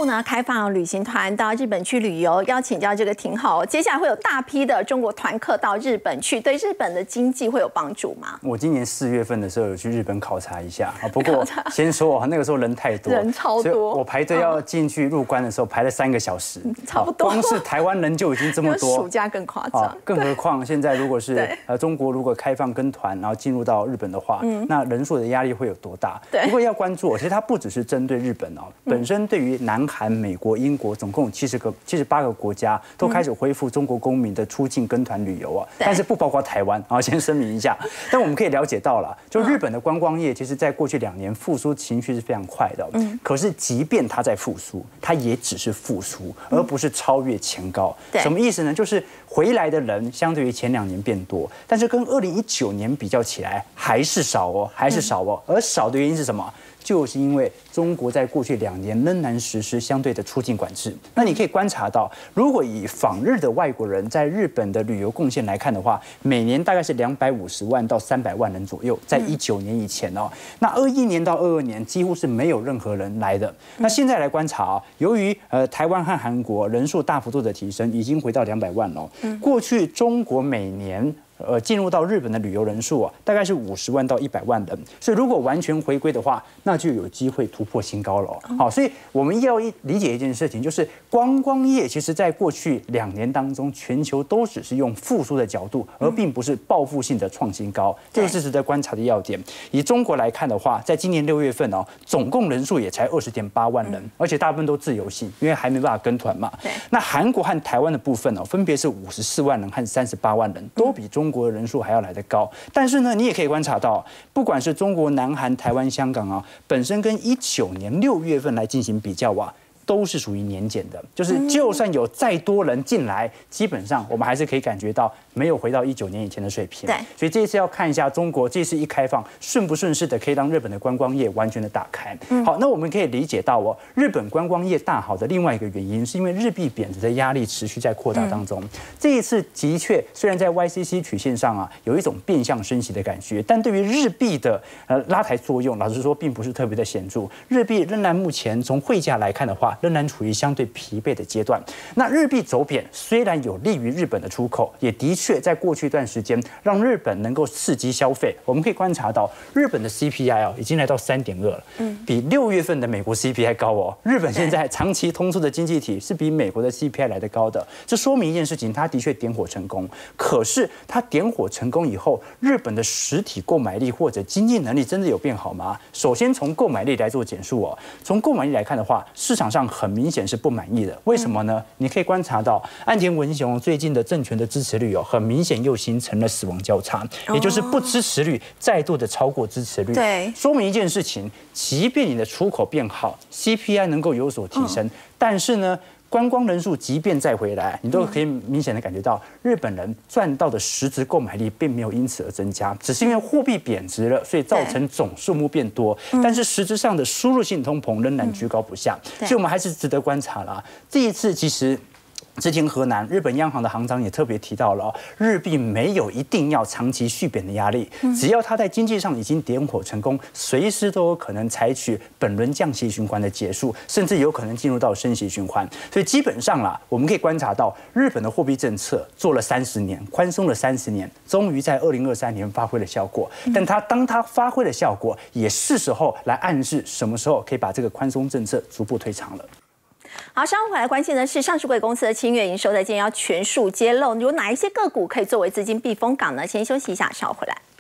部呢开放旅行团到日本去旅游，要请教这个挺好。接下来会有大批的中国团客到日本去，对日本的经济会有帮助吗？ 我今年4月份的时候有去日本考察一下啊，不过先说那个时候人太多， 人超多， 我排队要进去入关的时候排了3个小时， 差不多。 光是台湾人就已经这么多， 暑假更夸张。 更何况现在如果是中国如果开放跟团，然后进入到日本的话，那人数的压力会有多大？不过要关注，其实它不只是针对日本哦，本身对于南韩、美国、英国总共78个国家都开始恢复中国公民的出境跟团旅游啊，但是不包括台湾啊，先声明一下。但我们可以了解到了，就日本的观光业，其实在过去2年复苏情绪是非常快的。可是即便它在复苏，它也只是复苏，而不是超越前高。什么意思呢？就是回来的人相对于前2年变多，但是跟2019年比较起来还是少哦，还是少哦。而少的原因是什么？就是因为中国在过去2年仍然实施相对的出境管制。那你可以观察到，如果以访日的外国人在日本的旅游贡献来看的话，每年大概是250万到300万人左右，在19年以前哦。那21年到22年几乎是没有任何人来的。那现在来观察啊，由于台湾和韩国人数大幅度的提升，已经回到200万了。过去中国每年进入到日本的旅游人数啊，大概是50万到100万人，所以如果完全回归的话，那就有机会突破新高了。好，所以我们要理解一件事情，就是观光业其实在过去2年当中，全球都只是用复苏的角度，而并不是报复性的创新高，这个是值得观察的要点。以中国来看的话，在今年6月份哦，总共人数也才20.8万人，而且大部分都自由行，因为还没办法跟团嘛。那韩国和台湾的部分哦，分别是54万人和38万人，都比中国的人数还要来得高。但是呢，你也可以观察到，不管是中国、南韩、台湾、香港啊，本身跟19年6月份来进行比较啊，都是属于年减的，就是就算有再多人进来，基本上我们还是可以感觉到没有回到19年以前的水平。对，所以这一次要看一下中国这次一开放顺不顺势的，可以让日本的观光业完全的打开。好，那我们可以理解到哦，日本观光业大好的另外一个原因，是因为日币贬值的压力持续在扩大当中。这一次的确虽然在 YCC 曲线上啊有一种变相升息的感觉，但对于日币的拉抬作用，老实说并不是特别的显著。日币仍然目前从汇价来看的话，仍然处于相对疲惫的阶段。那日币走贬虽然有利于日本的出口，也的确在过去一段时间让日本能够刺激消费。我们可以观察到，日本的 CPI 已经来到3.2了，比6月份的美国 CPI 高哦。日本现在长期通缩的经济体是比美国的 CPI 来得高的，这说明一件事情，它的确点火成功。可是它点火成功以后，日本的实体购买力或者经济能力真的有变好吗？首先从购买力来做简述哦，从购买力来看的话，市场上很明显是不满意的。为什么呢？你可以观察到岸田文雄最近的政权的支持率很明显又形成了死亡交叉，也就是不支持率再度的超过支持率。对，说明一件事情，即便你的出口变好 ，CPI 能够有所提升，但是呢，观光人数即便再回来，你都可以明显的感觉到，日本人赚到的实质购买力并没有因此而增加，只是因为货币贬值了，所以造成总数目变多，但是实质上的输入性通膨仍然居高不下，所以我们还是值得观察啦。这一次其实。之前河南日本央行的行长也特别提到了，日币没有一定要长期续贬的压力，只要它在经济上已经点火成功，随时都有可能采取本轮降息循环的结束，甚至有可能进入到升息循环。所以基本上啦，我们可以观察到，日本的货币政策做了30年，宽松了30年，终于在2023年发挥了效果。但当它发挥了效果，也是时候来暗示什么时候可以把这个宽松政策逐步推长了。 好，稍后回来关心的是上市柜公司的7月营收在今天要全数揭露，有哪一些个股可以作为资金避风港呢？先休息一下，稍后回来。